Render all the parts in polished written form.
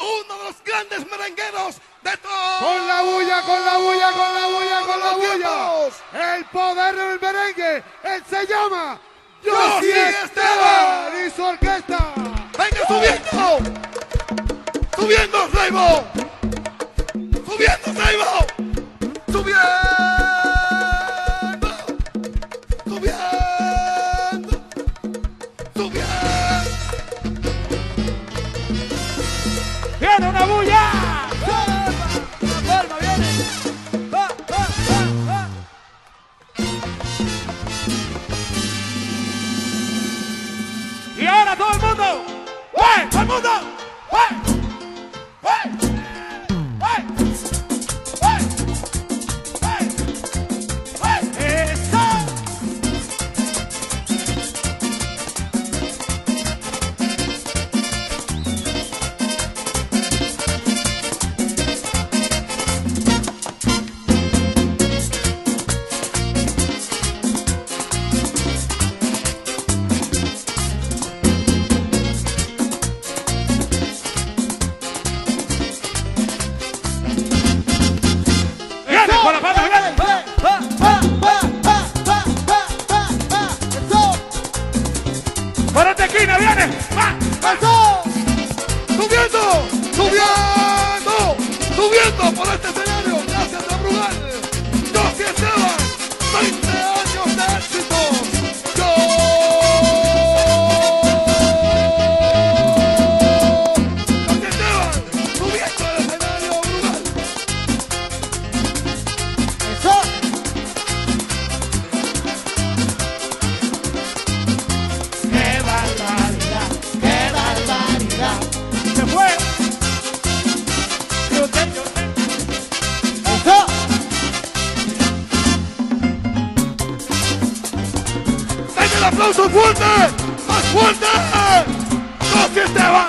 uno de los grandes merengueros de todos. Con la bulla, con la bulla, con la bulla, con la bulla. El poder del merengue. Él se llama Yossi Esteban y su orquesta. Venga subiendo. Subiendo, Seibo. Subiendo, Seibo. Subiendo. Subiendo. Subiendo. ¡Viene una bulla! ¡La palma viene! ¡Va, va, va, va! Y ahora todo el mundo. ¡Hey! ¡Todo el mundo! ¡Hey! ¡Hey! ¡Hey! ¡Hey! ¡Hey! ¡Hey! ¡Eso! Con la palma, viene. Por esta esquina viene. ¡Va! Subiendo. Subiendo. Subiendo por este escenario. Gracias a Brugal. Yossi Esteban. 20 años de éxito. Yossi Esteban. Subiendo el escenario, Brugal. ¡Qué barbaridad! ¡Qué barbaridad! ¡Se fue! ¡Eso! ¡Denle el aplauso fuerte! ¡Más fuerte! ¡Yossi Esteban!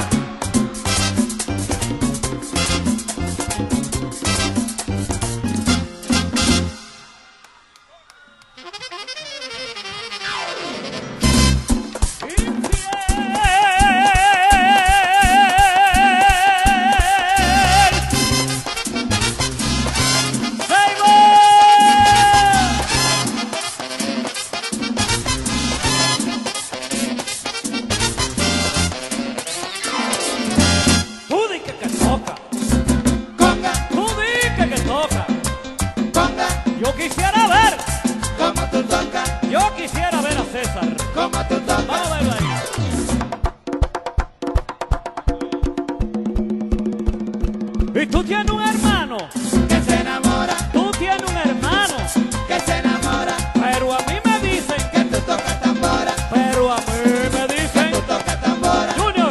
Yo quisiera ver. Como tú tocas, Yo quisiera ver a César. como tú tocas. Vamos a verlo ahí. Y tú tienes un hermano. Que se enamora, Tú tienes un hermano. que se enamora, Pero a mí me dicen. que tú tocas tambora, Pero a mí me dicen. tú tocas tambora. Junior.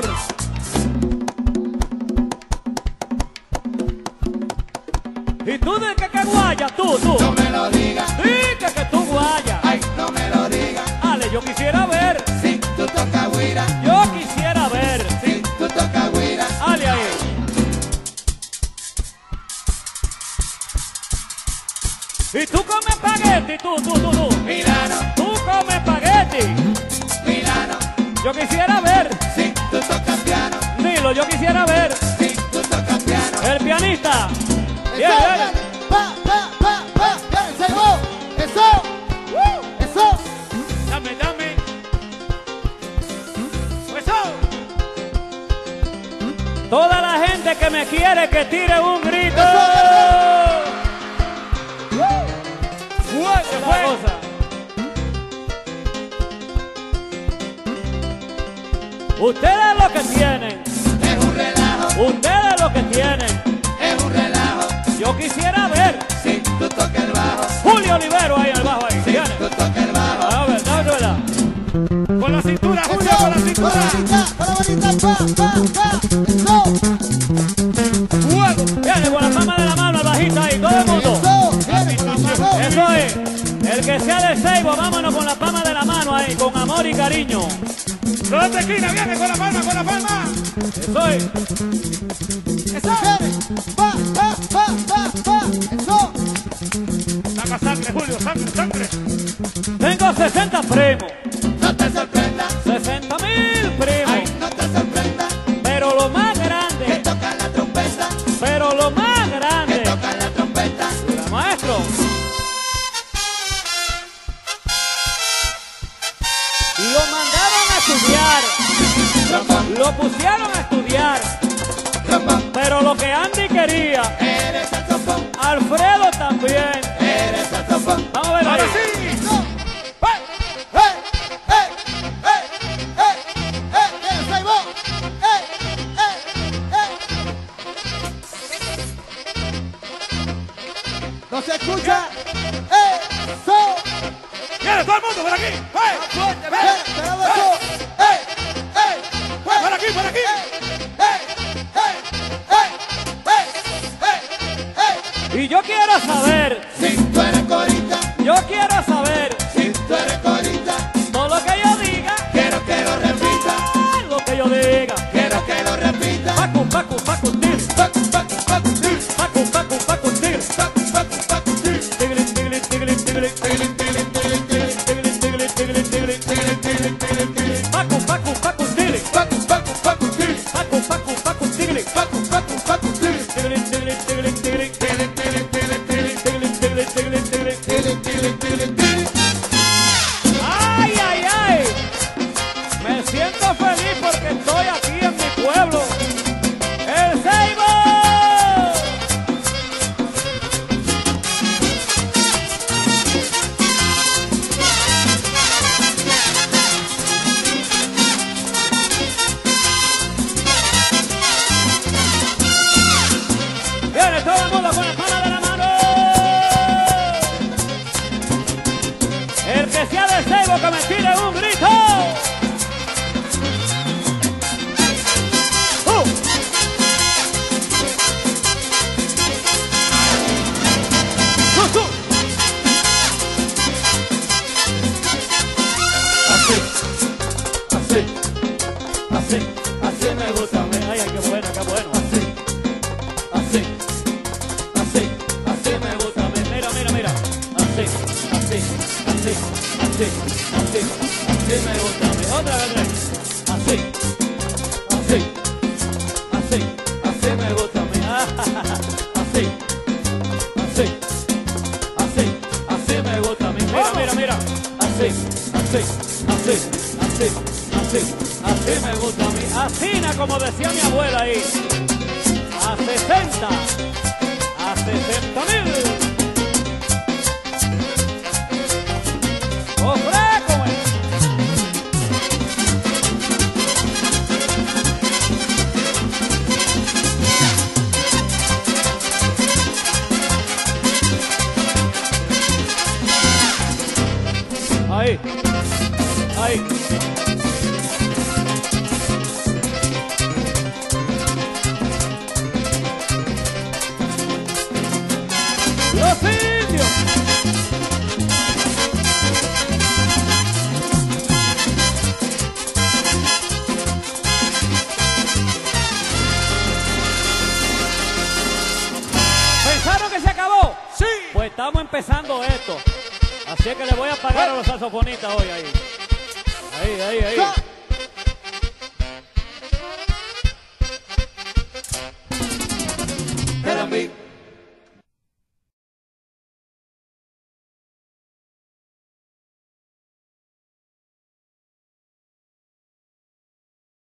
¿Y tú de qué guaya? Tú. No me lo digas, Dice que tú guaya. ay, no me lo digas. Ale, yo quisiera ver. Si tú tocas guira, Yo quisiera ver. si tú tocas guira, Ale ahí. Y tú comes espagueti, tú. Milano, Tú comes espagueti. Milano. Yo quisiera ver. Si tú tocas piano, Dilo, yo quisiera ver. si tú tocas piano. El pianista. Bien, bien. Dame. Eso. Toda la gente que me quiere que tire un grito. Fuerte la cosa. Ustedes lo que tienen. Es un relajo, Ustedes lo que tienen. es un relajo. Yo quisiera ver. Si tú tocas el bajo, Julio Olivero ahí en el bajo ahí. si Viene. tú tocas el bajo. A ver, dame verdad. Con la cintura, Julio, con la cintura. Fuego. Viene con la palma de la mano, el bajista ahí, todo el mundo. Eso es. El que sea de Seibo, vámonos con la palma de la mano ahí, con amor y cariño. Por esta esquina, viene con la palma, con la palma. Eso es. Saca sangre, Julio, sangre. Tengo 60 primos. No te sorprendas, 60.000 primos. ay, no te sorprendas, Pero lo más grande que tocan la trompeta. Pero lo más que grande, tocan la trompeta. maestro, lo mandaron a estudiar, Trombón, lo pusieron a estudiar, trombón, pero lo que Andy quería, eres saxofón, Alfredo también. eres saxofón. Vamos a ver Ahora ahí. sí. No se escucha. Eso. Viene todo el mundo por aquí. Esperaba eso. Por aquí, por aquí. Y yo quiero saber, Si tú eres corista, yo quiero saber, si tú eres corista, todo lo que yo diga, quiero que lo repita, lo que yo diga. quiero que lo repita. Pacu, pacu, pacu, tigre, Pacu, pacu, pacu, tir, pacu, pacu, pacu, tigre, pacu, pacu, pacu, tir. tigre, tigre, tigre, tigre, Tilín, tilín, tilín, tilín, tigre, tigre, tigre, tigre, tilín, tilín, tilín, tilín. pacu, pacu, pacu, tigre, Pacu, pacu, pacu, tir, pacu, pacu, pacu, tigre, pacu, pacu, pacu, tir. tigre, tigre, tigre, tigre, Tilín, tilín, tilín, tilín, tigre, tigre, tigre, tigre. tilín, tilín, tilín, tilín. ¡Ay, ay, ay! Me siento feliz porque estoy aquí en mi pueblo, El Ceibo. Viene todo el mundo con la palma de la mano. El que sea del Ceibo que me tire un grito. Así, así, así, así me gusta a mí. Ay, ay, qué bueno, qué bueno. Así, así, así, así me gusta a mí. Mira, mira, mira. Así, así, así, así, así, así me gusta a mí. Otra vez. Así, así, así, así me gusta a mí. Así, así, así, así me gusta a mí. Mira, mira, mira. Así, así, así, así, así, así me gusta a mí. Asina, como decía mi abuela ahí. A 60. A 60.000. ¡Ofrécome! Ahí. Ahí. Los indios. ¿Pensaron que se acabó? Sí. Pues estamos empezando esto. Así que le voy a pagar a los saxofonistas hoy ahí. Ahí, ahí, ahí.